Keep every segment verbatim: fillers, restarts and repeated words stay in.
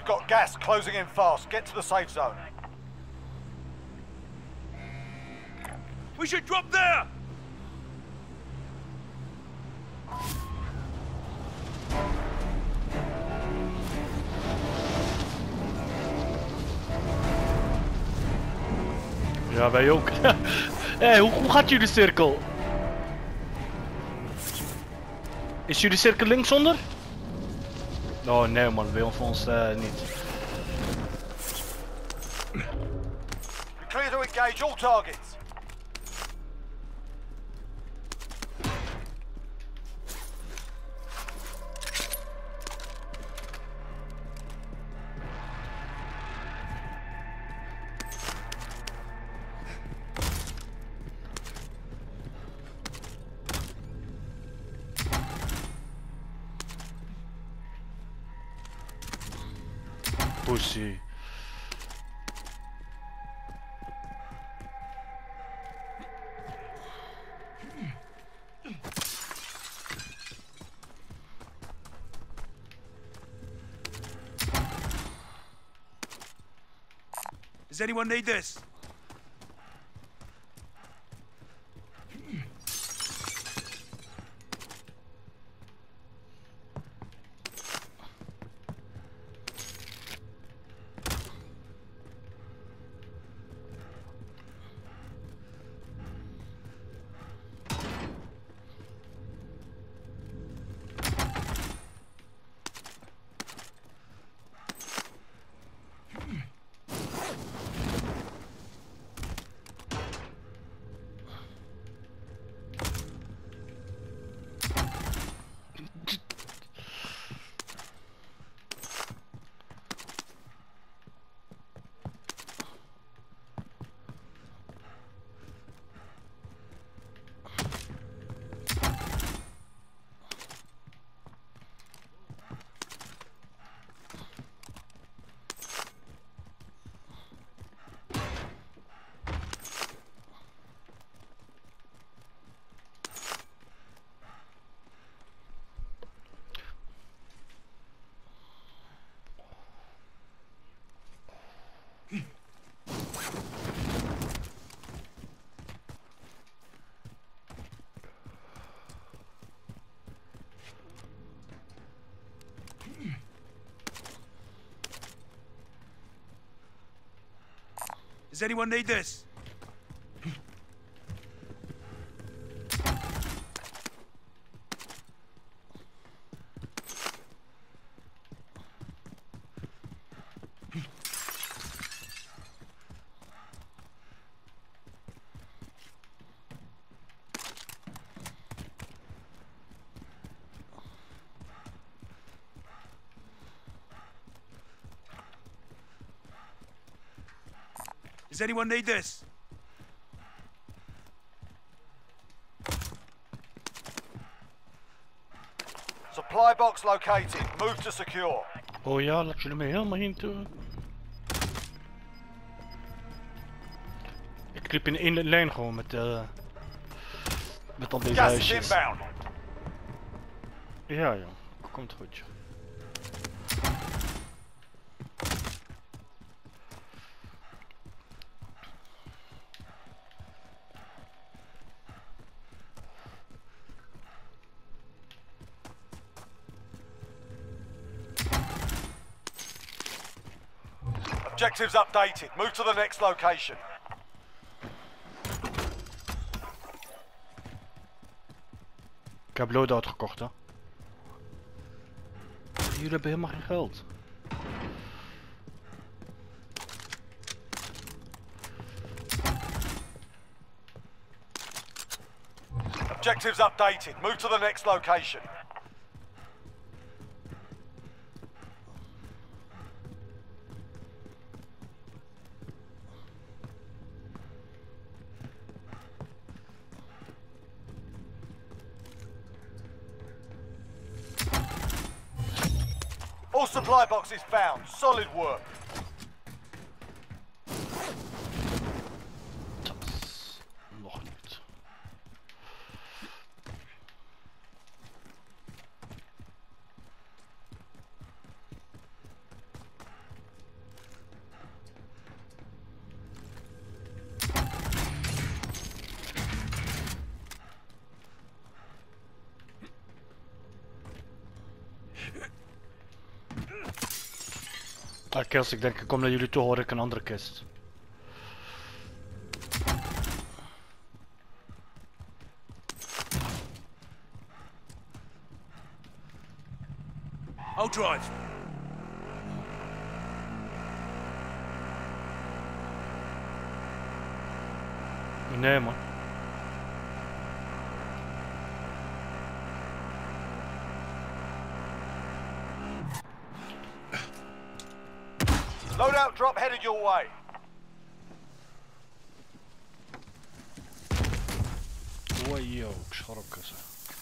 You've got gas closing in fast. Get to the safe zone. We should drop there! Ja, wij ook. Hey, hoe, hoe gaat jullie cirkel? Is jullie cirkel linksonder? Oh nee man, bij ons uh, niet. You're clear to engage all targets. Pussy. Does anyone need this? Does anyone need this? Does anyone need this? Supply box located. Move to secure. Oh ja, laat jullie me helemaal heen toe. Ik liep in één lijn gewoon met, uh, met al deze Gas is huisjes. inbound. Ja joh, komt goed joh. Objectives updated. Move to the next location. Ik heb loadout gekocht hè. Jullie hebben helemaal geen geld. Objectives updated. Move to the next location. All supply boxes found. Solid work. Nog niet. Ah, kills, ik denk ik kom naar jullie toe, hoor ik een andere kist. I'll drive. Nee man. Loadout drop headed your way. Wow, ik schrok ze.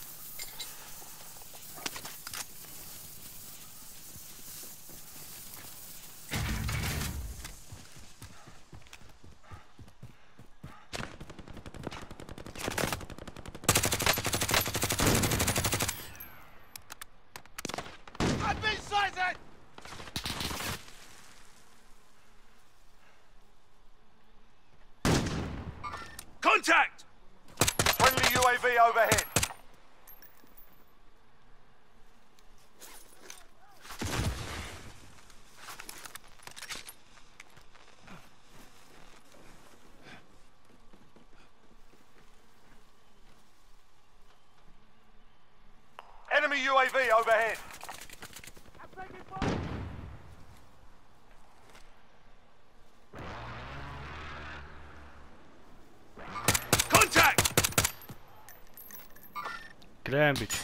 Contact! Friendly U A V overhead. Enemy U A V overhead. Contact! Klein beetje.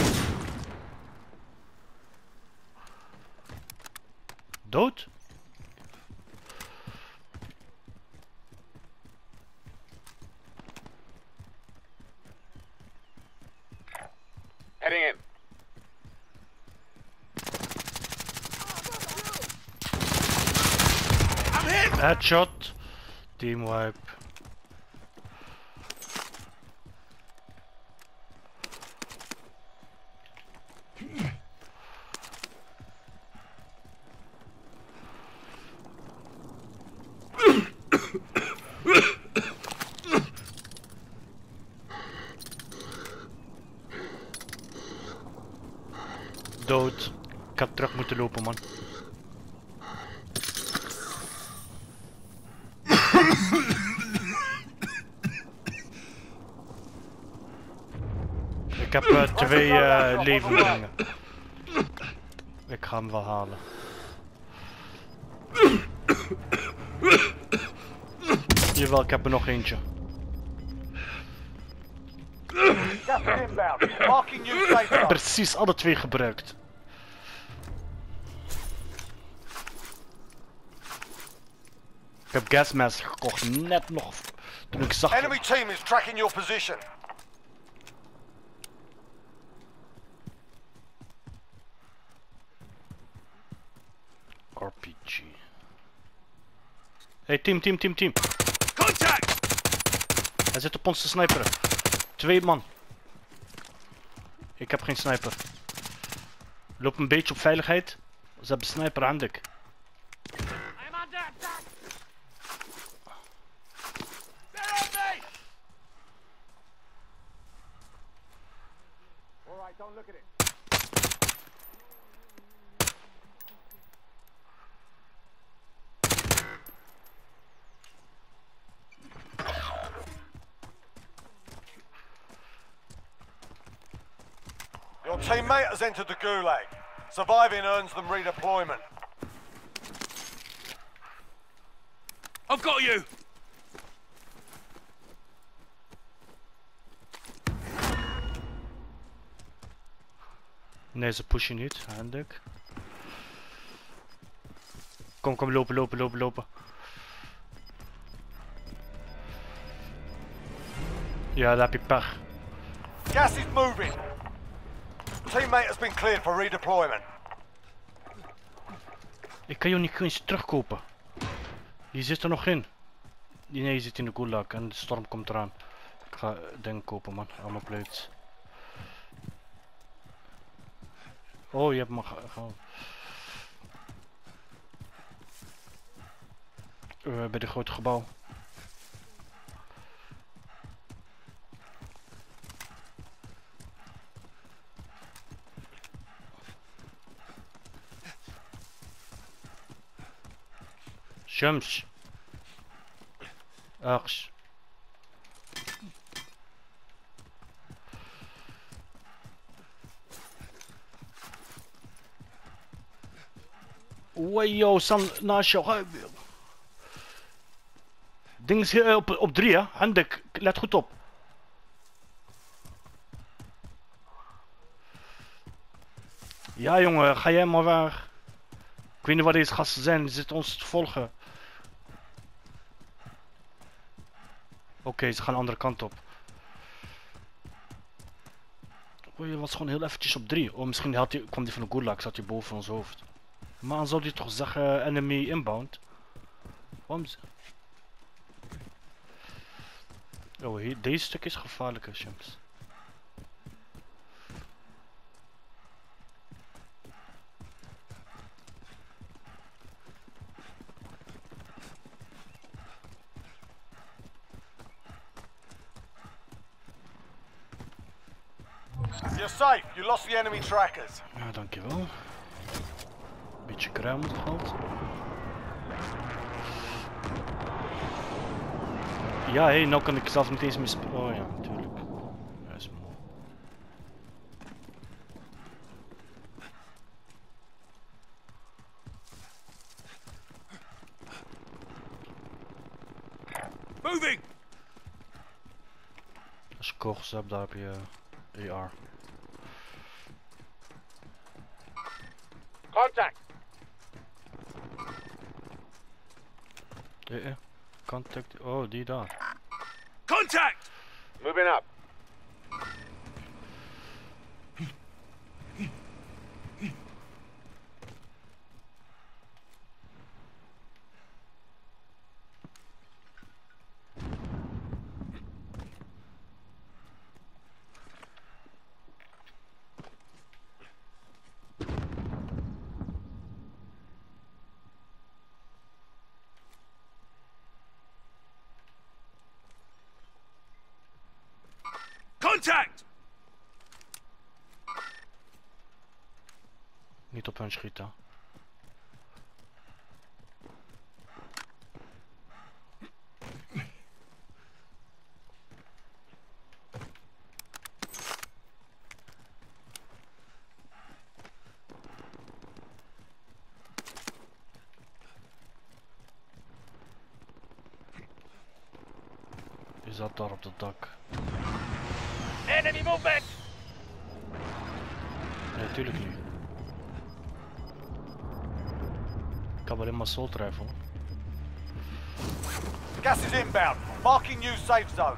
Dood? Heading in. I'm hit! Headshot. Team wipe. Dood. Ik had terug moeten lopen, man. Ik heb uh, twee uh, levendelingen. Ik ga hem wel halen. Jawel, ik heb er nog eentje. Gas is inbound. Marking new safe zone. Precies, alle twee gebruikt. Ik heb gasmask gekocht, net nog toen ik zag. Enemy team is tracking your position. R P G. Hey, team, team, team, team. Contact! Hij zit op ons te sniperen. Twee man. Ik heb geen sniper. Loop een beetje op veiligheid. Ze hebben sniper aan dik. I'm under attack! They're on me! Alright, don't look at it. Your teammate has entered the gulag. Surviving earns them redeployment. I've got you! Nee, ze pushen niet, handig. Kom, kom, lopen, lopen, lopen, lopen. Ja, daar heb je pech. Gas is moving. Teammate has been cleared for redeployment. Ik kan jou niet eens terugkopen. Die zit er nog in. Die nee, zit in de gulag en de storm komt eraan. Ik ga dingen kopen, man. Allemaal pleut. Oh, je hebt me gehaald. Uh, bij de grote gebouw. Jumps. Ach. Wajo, San naast jou. Ding is hier op, op drie, hè? Hendrik, let goed op. Ja, jongen, ga jij maar weg. Ik weet niet waar deze gasten zijn, die zitten ons te volgen. Oké, okay, ze gaan de andere kant op. Oh, je was gewoon heel eventjes op drie. Oh, misschien had hij, kwam die van de gulag, zat hij boven ons hoofd. Maar dan zou hij toch zeggen enemy inbound? Waarom ze... Oh, hier, deze stuk is gevaarlijker, Shams. You're safe. You lost the enemy trackers. Ja, dankjewel. Beetje kruim gehad. Ja, hé, hey, nou kan ik zelf niet eens meer spelen. Oh ja, natuurlijk. Dat is mooi. Moving! Als je kogels hebt, daar heb je A R. Contact! Eh, eh. Contact. Oh, die daar. Contact! Moving up. Contact! Niet op hun schieten. Je zat daar op het dak. Enemy movement! Nee, natuurlijk niet. Ik heb alleen maar assault rifle. Gas is inbound. Marking new safe zone.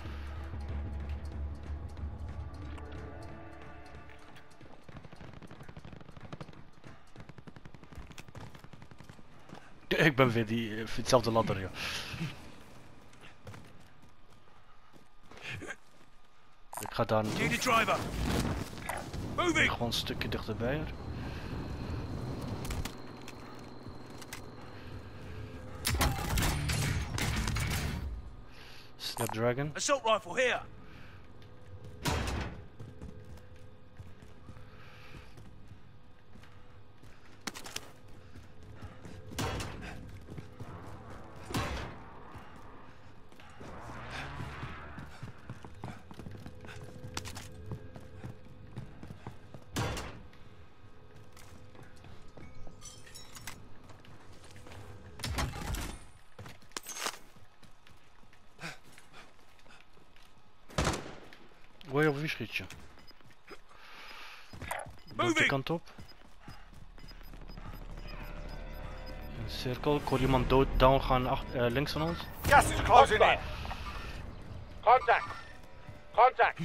Ik ben weer die, uh, hetzelfde ladder, ja. Ik ga daar naartoe. Need a driver! Moving! Gewoon een stukje dichterbij. Er. Snapdragon. Assault rifle here! Gooi op wie schiet je? Doe die kant op. Een cirkel, ik hoor iemand dood, down gaan achter, uh, links van ons. Gas is closing in. Contact! Contact!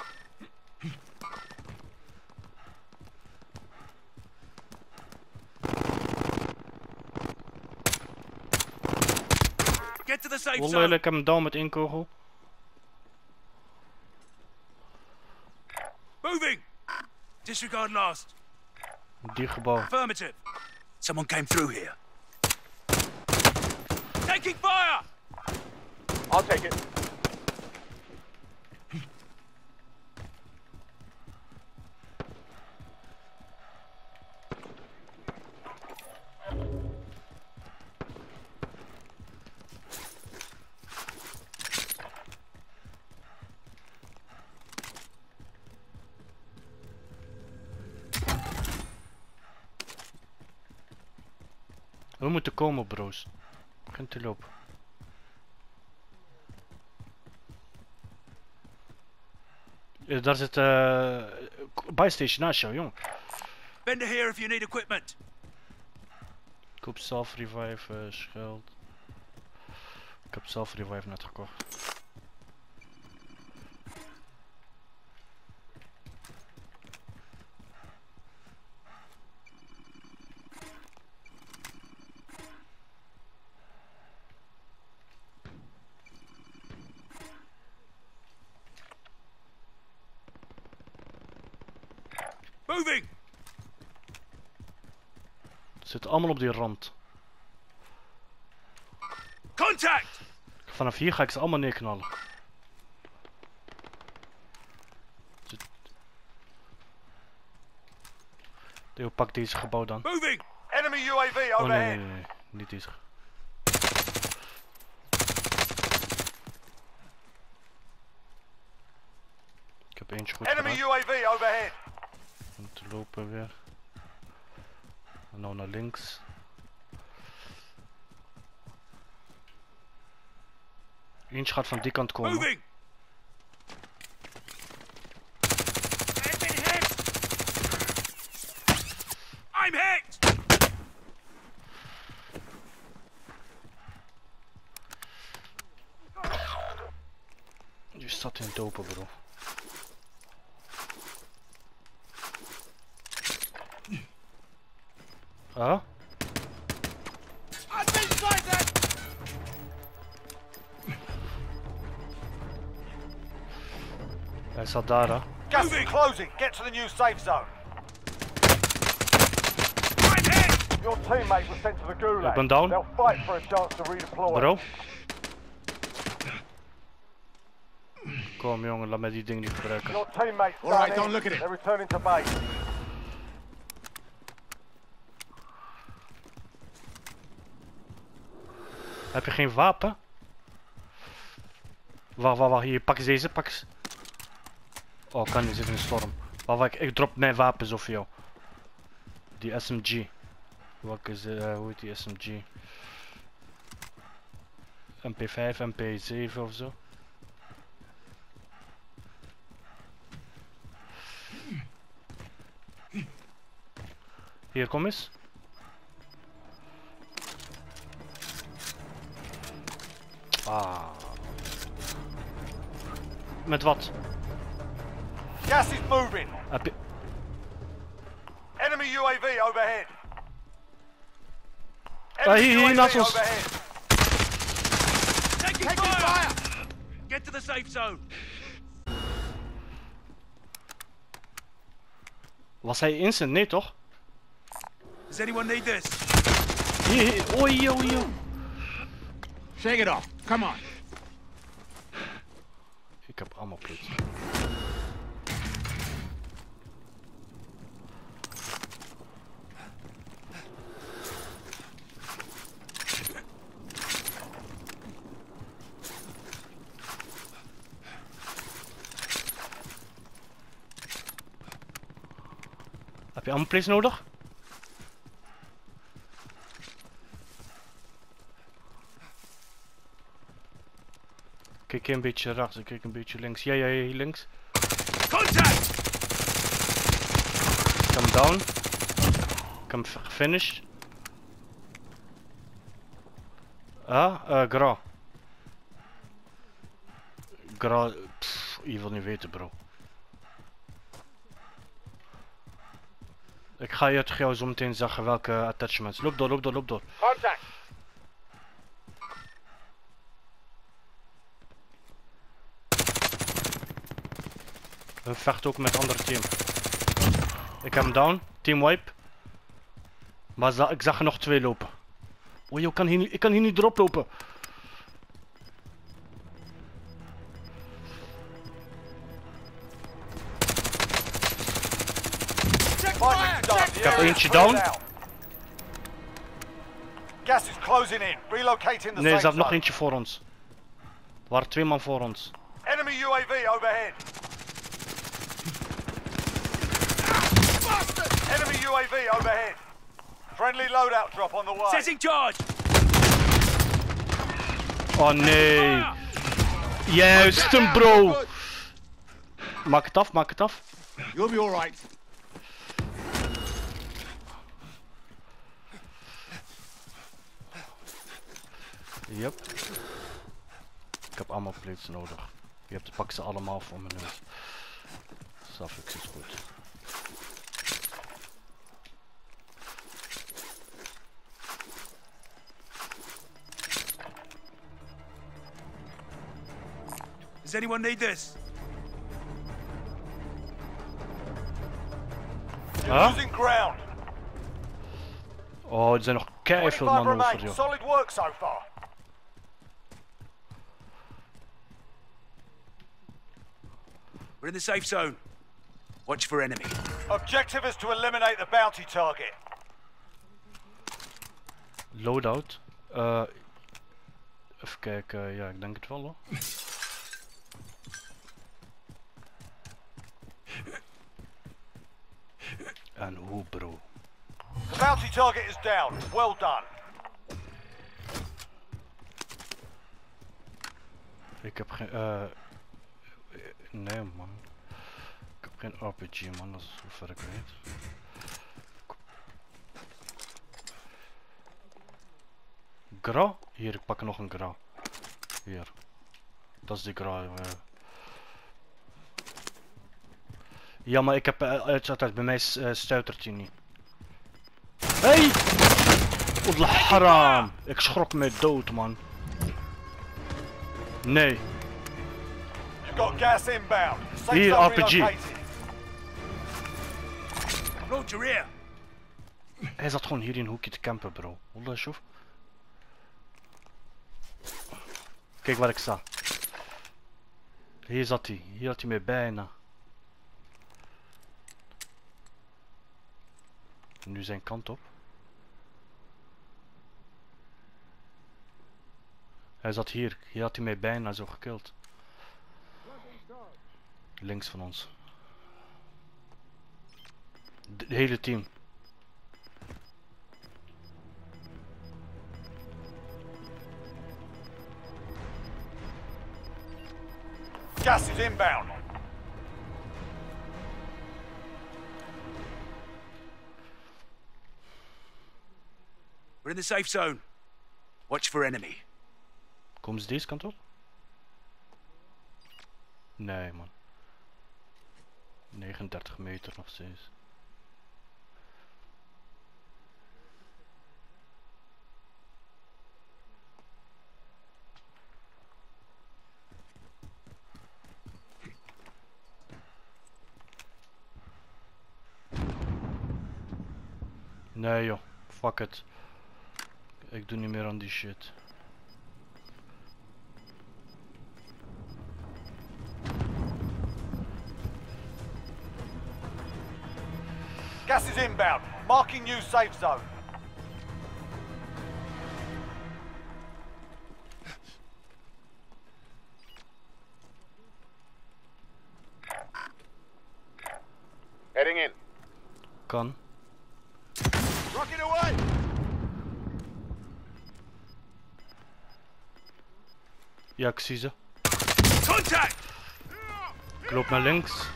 Get to the safe Wallah, zone! ik heb hem down met één kogel. Moving! Disregard last. Die gebouw. Affirmative. Someone came through here. Taking fire! I'll take it. We moeten komen, bro's. Kunt u lopen? Ja, daar zit uh, buy station naast jou, jong. Vendor here if you need equipment. Koop self revive, uh, schild. Ik heb self revive net gekocht. Moving! Ze zitten allemaal op die rand. Contact! Vanaf hier ga ik ze allemaal neerknallen. Zit... Theo, pak deze gebouw dan. Moving! Enemy U A V Oh nee, overhead. nee, nee, nee. Niet deze. Ik heb eentje goed Enemy gedaan. U A V overhead. Om te lopen weer. En nou naar links. Eentje gaat van die kant komen. Moving! I've been hit! I'm hit! Die staat in het open, bro. Ah? I've been sighted! Hij staat daar, hè. Gas is closing. Get to the new safe zone. I'm hit! Your teammate was sent to the gulag. Ik ben down. They'll fight for a chance to redeploy. Bro. Kom jongen, laat mij die ding niet gebruiken. Your teammate's All right, done don't in. look at it. They're returning to base. Heb je geen wapen? Wacht, wacht, wacht, hier, pak eens deze, pak eens. Oh, kan niet, zit in een storm. Wacht, wacht, ik, ik drop mijn wapens of jou. Die S M G. Welke is, uh, hoe heet die S M G? M P vijf, M P zeven of zo. Hier, kom eens. Ah. Met wat? Gas is moving. Heb je... Enemy U A V overhead. Ah, Enemy hier, hier U A V naast ons. overhead. Taking fire! Get to the safe zone! Was hij instant? Nee toch? Does anyone need this? Hier, hier. Oei, oei, oei. Shake it off. Come on. Ik heb allemaal plates. Heb je allemaal plates nodig? Kijk een beetje rechts, kijk een beetje links. Ja, ja, ja, hier links. Contact! Ik heb hem down. Ik heb hem gefinished. Ah, uh, Gra. Gra, pff, je wil niet weten, bro. Ik ga je tegen jou zo meteen zeggen welke attachments. Loop door, loop door, loop door. Contact. We vechten ook met andere team. Ik heb hem down, team wipe. Maar za ik zag er nog twee lopen. Oh, joh, kan hier niet, ik kan hier niet erop lopen. Ik heb eentje down. Gas is closing in. Relocating the Nee, er safe staat nog zone. eentje voor ons. Er waren twee man voor ons. Enemy U A V overhead. Enemy U A V overhead. Friendly loadout drop on the way. Setting charge! Oh nee. Fire! Juist hem, bro. Maak het af, maak het af. You'll be alright. Yep. Ik heb allemaal plates nodig. Je hebt pak ze allemaal voor mijn neus. Suffix is goed. Does anyone need this? You're Huh? losing ground. Oh, er zijn nog keiveel twenty-five mannen over, remain. joh. Solid work so far. We're in the safe zone. Watch for enemy. Objective is to eliminate the bounty target. Loadout. Uh, even kijken, ja, ik denk het wel hoor. En hoe, bro? The bounty target is down. Well done. Ik heb geen. Uh, nee, man. Ik heb geen R P G, man, dat is zover ik weet. Gra? Hier, ik pak er nog een gra. Hier. Dat is die gra. Uh. Ja, maar ik heb uh, uiteraard bij mij uh, stuitert hij niet. Hey! Oeh, haram! Ik schrok me dood, man. Nee. You've got gas inbound. Safe Hier, zone R P G. relocated. Roger here. Hij zat gewoon hier in een hoekje te campen, bro. Wallah, shof. Kijk waar ik sta. Hier zat hij. Hier had hij mij bijna. Nu zijn kant op. Hij zat hier. Hier had hij mij bijna zo gekild. Links van ons. De hele team. Gas is inbound. We're in the safe zone. Watch for enemy. Komen ze deze kant op? Nee, man. negenendertig meter nog steeds. Nee joh, fuck it. Ik doe niet meer aan die shit. Gas is inbound. Marking new safe zone. Heading in. Kan. Rocket away! Ja, ik zie ze. Contact! Ik loop naar links.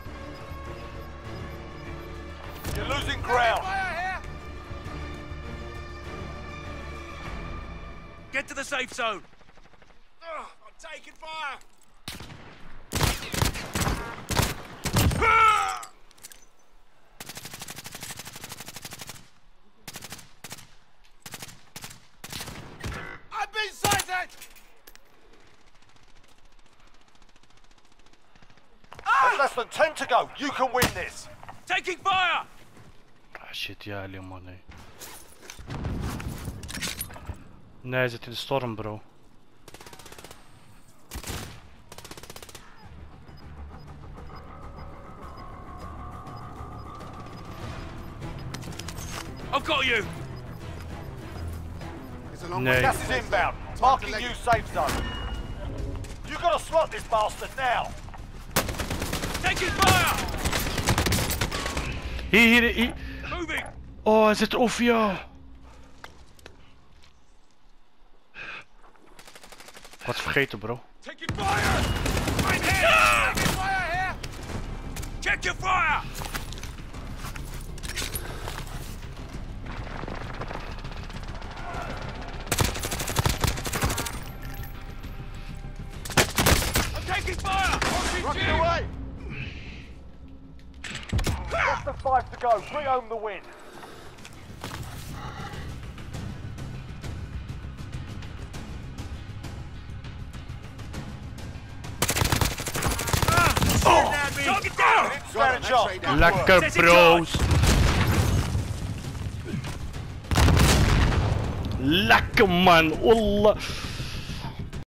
You're losing ground. Get to the safe zone. I'm taking fire! I've been sighted! There's less than ten to go. You can win this. Taking fire! Ah shit, ja helemaal nee. Nee, hij zit in de storm, bro. I've got you! It's a long Nee. way. Gas is inbound. Marking new safe zone. You gotta slot this bastard now. Taking fire! Hier, hier, hier. Moving! Oh, hij zit over jou. Wat vergeten, bro. Taking fire! I'm here! Taking fire here! Check your fire! I'm taking fire! Rocket away! Less than five to go. Bring home the win. Target down! Stand a chance. Lekker, bro's. Lekker, man. Wallah.